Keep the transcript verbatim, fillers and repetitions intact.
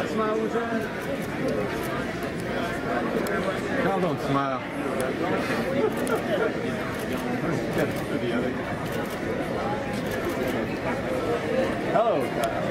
smile was that? Kyle, don't smile. Hello, Kyle.